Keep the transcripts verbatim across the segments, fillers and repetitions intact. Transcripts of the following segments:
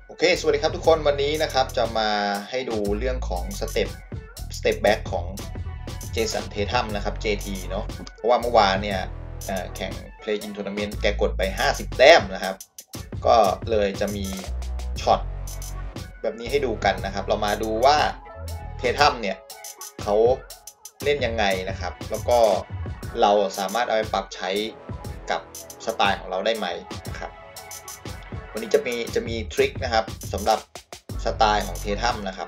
โอเคสวัสดีครับทุกคนวันนี้นะครับจะมาให้ดูเรื่องของสเต็ปสเต็ปแบ็กของเจสันเททัมนะครับ เจ ที เนาะเพราะว่าเมื่อวานเนี่ยแข่ง Play in Tournament แกกดไปห้าสิบแต้มนะครับก็เลยจะมีช็อตแบบนี้ให้ดูกันนะครับเรามาดูว่าเททัมเนี่ยเขาเล่นยังไงนะครับแล้วก็เราสามารถเอาไปปรับใช้กับสไตล์ของเราได้ไหมนะครับวันนี้จะมีจะมีทริคนะครับสำหรับสไตล์ของเททัมนะครับ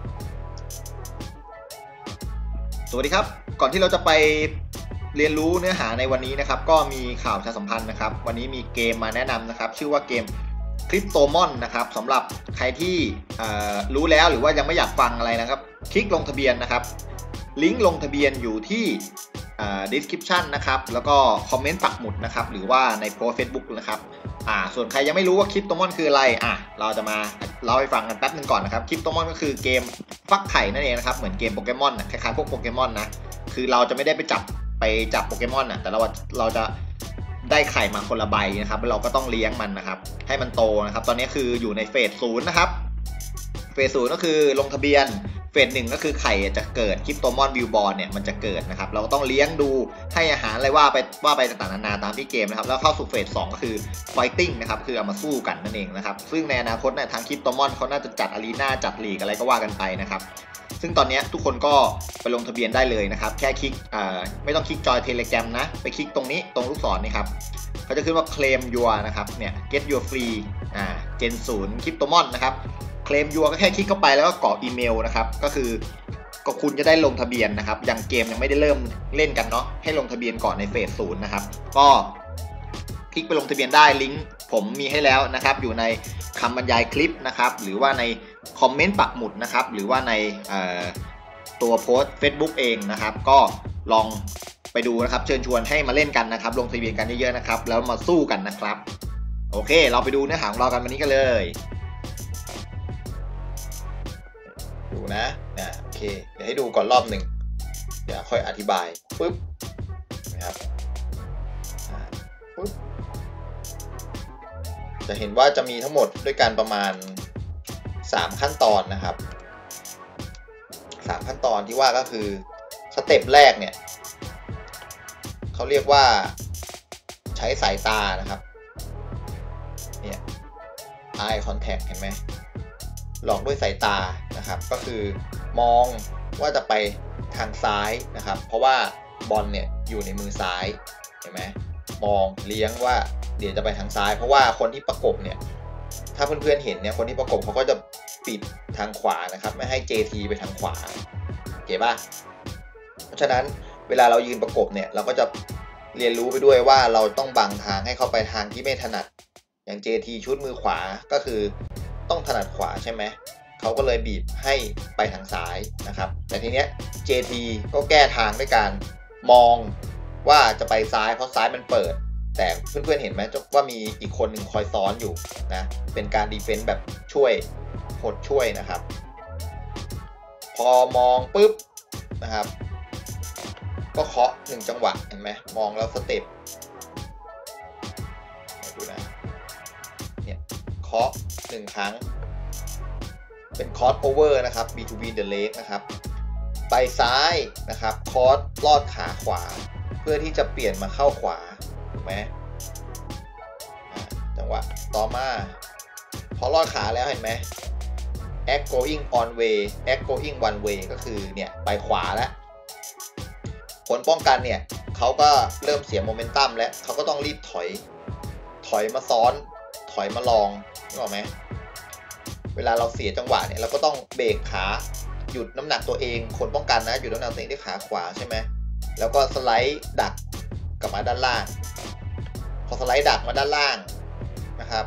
สวัสดีครับก่อนที่เราจะไปเรียนรู้เนื้อหาในวันนี้นะครับก็มีข่าวประชาสัมพันธ์นะครับวันนี้มีเกมมาแนะนำนะครับชื่อว่าเกมคริปโตมอนนะครับสำหรับใครที่รู้แล้วหรือว่ายังไม่อยากฟังอะไรนะครับคลิกลงทะเบียนนะครับลิงก์ลงทะเบียนอยู่ที่description นะครับแล้วก็คอมเมนต์ปักหมุดนะครับหรือว่าในโพสต์ Facebook นะครับอ่าส่วนใครยังไม่รู้ว่าคริปโตมอนคืออะไรอ่ะเราจะมาเล่าให้ฟังกันแป๊บนึงก่อนนะครับคริปโตมอนก็คือเกมฟักไข่นั่นเองนะครับเหมือนเกมโปเกมอนนะคล้ายๆพวกโปเกมอนนะคือเราจะไม่ได้ไปจับไปจับโปเกมอนนะแต่เราเราจะได้ไข่มาคนละใบนะครับเราก็ต้องเลี้ยงมันนะครับให้มันโตนะครับตอนนี้คืออยู่ในเฟสศูนย์นะครับเฟสศูนย์ก็คือลงทะเบียนเฟสหนึ่งก็คือไข่จะเกิดคริปโตมอนวิวบอลเนี่ยมันจะเกิดนะครับเราก็ต้องเลี้ยงดูให้อาหารอะไรว่าไปว่าไปต่างๆนานาตามที่เกมนะครับแล้วเข้าสู่เฟสสองก็คือไฟติ้งนะครับคือเอามาสู้กันนั่นเองนะครับซึ่งในอนาคตเนี่ยทางคริปโตมอนเขาน่าจะจัดอารีนาจัดลีกอะไรก็ว่ากันไปนะครับซึ่งตอนนี้ทุกคนก็ไปลงทะเบียนได้เลยนะครับแค่คลิกอ่าไม่ต้องคลิกจอยเทเลแกรมนะไปคลิกตรงนี้ตรงลูกศรนี่ครับเขาจะขึ้นว่า claim your นะครับเนี่ย get your free อ่า gen ศูนย์คริปโตมอนนะครับเคลมยัวก็แค่คลิกเข้าไปแล้วก็กรอกอีเมลนะครับก็คือก็คุณจะได้ลงทะเบียนนะครับยังเกมยังไม่ได้เริ่มเล่นกันเนาะให้ลงทะเบียนก่อนในเฟสศูนย์นะครับก็คลิกไปลงทะเบียนได้ลิงก์ผมมีให้แล้วนะครับอยู่ในคำบรรยายคลิปนะครับหรือว่าในคอมเมนต์ปักหมุดนะครับหรือว่าในตัวโพสต์ Facebook เองนะครับก็ลองไปดูนะครับเชิญชวนให้มาเล่นกันนะครับลงทะเบียนกันเยอะๆนะครับแล้วมาสู้กันนะครับโอเคเราไปดูเนื้อหาของเรากันวันนี้กันเลยดูนะนะโอเคเดี๋ยวให้ดูก่อนรอบหนึ่งเดี๋ยวค่อยอธิบายปึ๊บนะครับปึ๊บจะเห็นว่าจะมีทั้งหมดด้วยกันประมาณสามขั้นตอนนะครับสามขั้นตอนที่ว่าก็คือสเต็ปแรกเนี่ยเขาเรียกว่าใช้สายตานะครับเนี่ย eye contact เห็นไหมหลอกด้วยสายตานะครับก็คือมองว่าจะไปทางซ้ายนะครับเพราะว่าบอลเนี่ยอยู่ในมือซ้ายเห็นไหมมองเลี้ยงว่าเดี๋ยวจะไปทางซ้ายเพราะว่าคนที่ประกบเนี่ยถ้าเพื่อนๆเห็นเนี่ยคนที่ประกบเขาก็จะปิดทางขวานะครับไม่ให้ เจ ที ไปทางขวาเก๋ป่ะเพราะฉะนั้นเวลาเรายืนประกบเนี่ยเราก็จะเรียนรู้ไปด้วยว่าเราต้องบังทางให้เข้าไปทางที่ไม่ถนัดอย่าง เจ ที ชุดมือขวาก็คือต้องถนัดขวาใช่ไหมเขาก็เลยบีบให้ไปทางซ้ายนะครับแต่ทีเนี้ย เจ ที ก็แก้ทางด้วยการมองว่าจะไปซ้ายเพราะซ้ายมันเปิดแต่เพื่อนๆเห็นไหมว่ามีอีกคนหนึ่งคอยซ้อนอยู่นะเป็นการดีเฟนส์แบบช่วยหดช่วยนะครับพอมองปุ๊บนะครับก็เคาะหนึ่งจังหวะเห็นไหมมองแล้วสเต็ปดูนะเนี่ยเคาะหนึ่งครั้งเป็นคอร์สโอเวอร์นะครับ between the leg นะครับไปซ้ายนะครับคอร์สลอดขาขวาเพื่อที่จะเปลี่ยนมาเข้าขวาถูกไหมจังหวะต่อมาพอลอดขาแล้วเห็นไหม act going on way act going one way ก็คือเนี่ยไปขวาแล้วผลป้องกันเนี่ยเขาก็เริ่มเสียโมเมนตัมแล้วเขาก็ต้องรีบถอยถอยมาซ้อนถอยมาลองนึกออกไหมเวลาเราเสียจังหวะเนี่ยเราก็ต้องเบรกขาหยุดน้ำหนักตัวเองคนป้องกันนะหยุดน้ำหนักตัวเองด้วยขาขวาใช่ไหมแล้วก็สไลด์ดักกลับมาด้านล่างพอสไลด์ดักมาด้านล่างนะครับ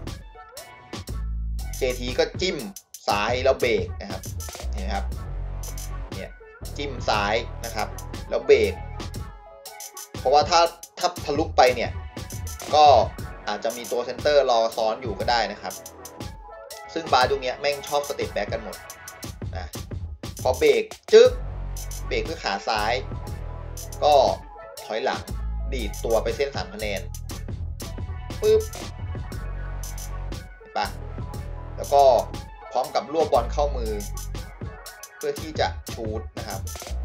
เจ ที ก็จิ้มซ้ายแล้วเบรกนะครับเห็นไหมครับเนี่ยจิ้มซ้ายนะครับแล้วเบรกเพราะว่าถ้าถ้าทะลุไปเนี่ยก็อาจจะมีตัวเซนเตอร์รอซ้อนอยู่ก็ได้นะครับซึ่งบาร์ตรงนี้แม่งชอบสเต็ปแบ็กกันหมดนะพอเบรกจึ๊บเบรกด้วยขาซ้ายก็ถอยหลังดีดตัวไปเส้นสามคะแนนปึ๊บเห็นปะแล้วก็พร้อมกับรวบบอลเข้ามือเพื่อที่จะชูตนะครับ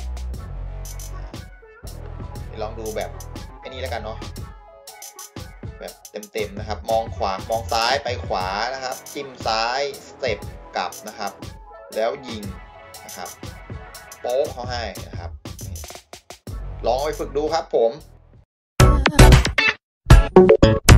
ลองดูแบบไอ้นี้แล้วกันเนาะแบบเต็มๆนะครับมองขวามองซ้ายไปขวานะครับจิ้มซ้ายสเต็ปกลับนะครับแล้วยิงนะครับโป๊กเขาให้นะครับลองไปฝึกดูครับผม